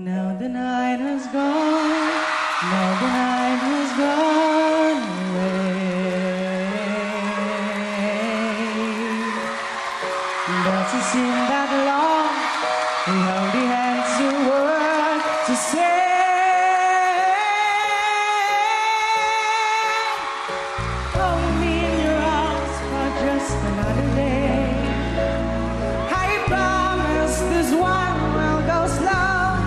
Now the night has gone, now the night has gone away. Doesn't seem that long, we only had some words to say. Hold me in your arms for just another day. I promise this one will go slow.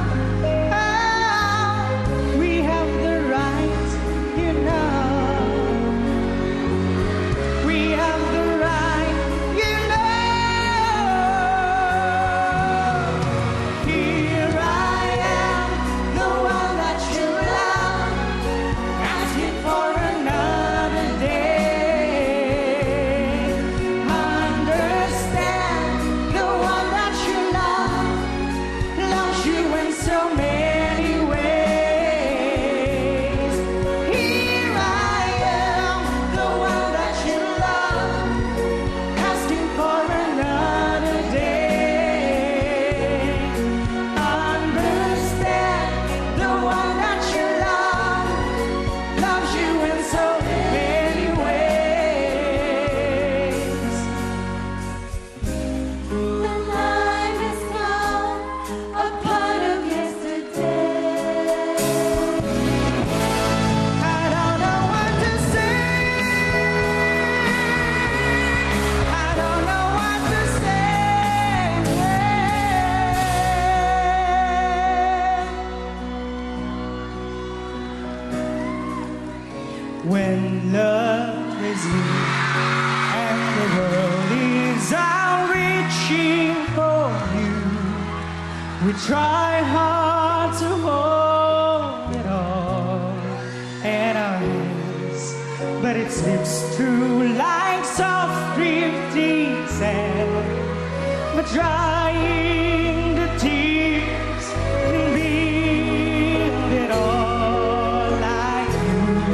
When love is near and the world is out reaching for you, we try hard to hold it all in our hands, but it slips through like soft drifting sand. But drying the tears can build it all like you.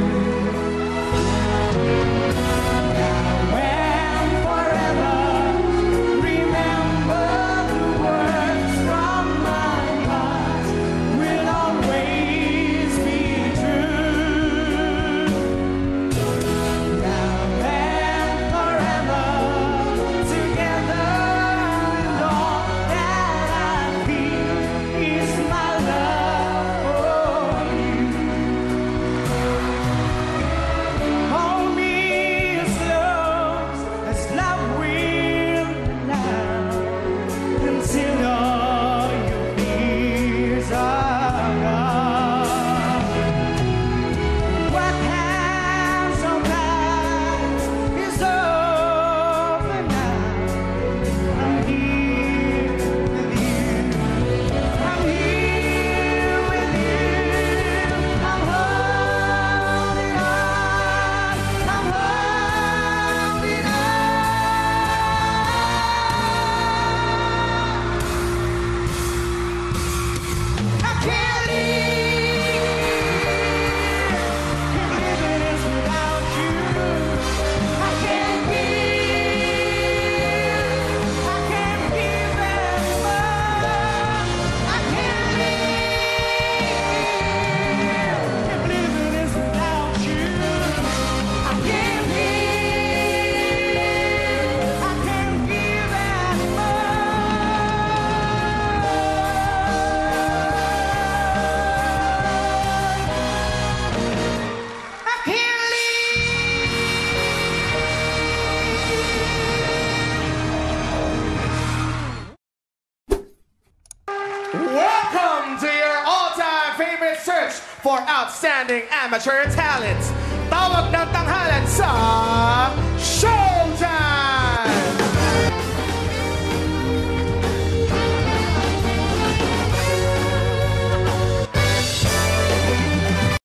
Welcome to your all-time favorite search for outstanding amateur talent. Tawag ng